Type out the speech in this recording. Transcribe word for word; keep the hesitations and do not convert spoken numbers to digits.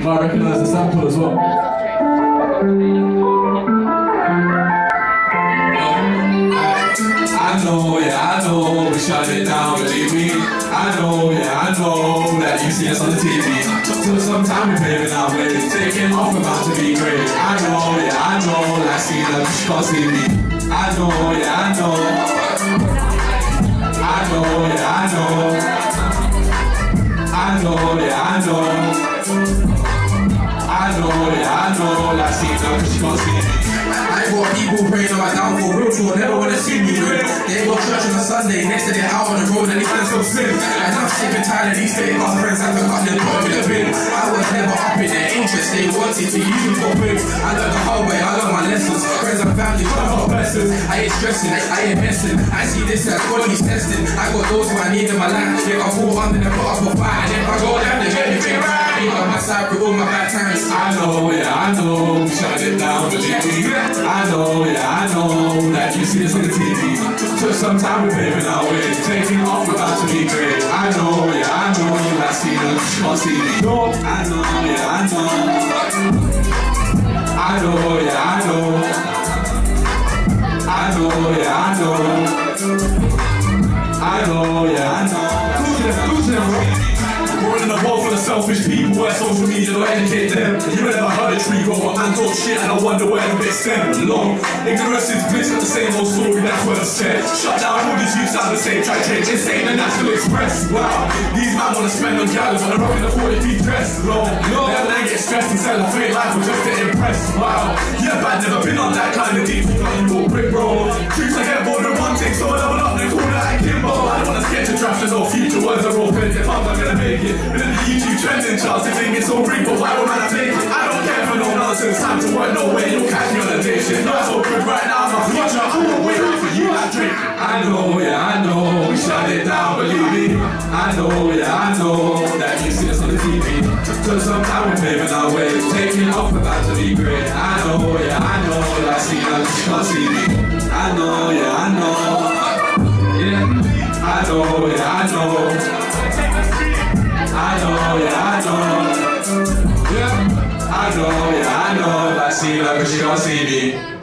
might recognise the sample as well. I know, yeah, I know, we shut it down, believe me. I know, yeah, I know that you see us on the T V. Took some time we paving our way, taking off about to be great. I know, yeah, I know, like see them, she can't see me. I know, yeah, I know. I know, yeah, I know. I know, yeah, I know. I know, yeah, I know, like see them, she can't see me. I got people praying on my downfall, real talk, never wanna see me win. They ain't got church on a Sunday, next day they're out on the road and they find some sin. And I'm sick and tired of these fake ass friends that can cut them put in the bin. I was never up in their interest, they wanted to use me for wins. I learned the hard way, I learned my lessons. Friends and family, come for blessings. I ain't stressing, I ain't messing. I see this as quality's testing. I got those who I need in my life. They got fall under the put up a fight. And if I go down, they get anything right. They on my side with all my bad times. I know, yeah, I know, shut it down, believe me. I know, yeah, I know that you see us on the T V. Took some time we paving our way, taking off about to be great. I know, yeah, I know that see them, she can't see me. No, I know, yeah, I know. I know, yeah, I know. I know, yeah, I know. I know, yeah, I know. Losing them, losing them, bro. We're in a world full of selfish people where social media don't educate them. You never heard a tree grow, a man talk shit and I wonder where the bit stem. Long ignorance is bliss, at the same old story, that's what it's said. Shut down all these youths out the same, try to change insane and National Express. Wow, these man wanna spend on gallons on a rock in a forty feet dress. Long, no, that man get stressed and sell a fake life just to impress. Wow, yeah, but I've never been on that kind of deep, you got you all brick, bro. Troops I get bored of one take, so I level up, they call that Kimbo. I don't wanna sketch a draft, there's no future words are open, if I'm not gonna make it. Been in the YouTube trending charts, they think it's all rigged, but why would man I take it? I don't care for no nonsense, time to work no way, you'll catch me on a day shit. Not so good right now, my future, I won't wait for you like drink. I know, yeah, I know, we shut it down, believe me. I know, yeah, I know, that you see us on the T V. Took some time we're paving our way, taking off about to be great. I know, yeah, I know, that see them, she can't see me. I know, yeah, I know. Yeah, I know, yeah, I know. I know, yeah, I know. Yeah, I know, yeah, I know. I see her, but she don't see me.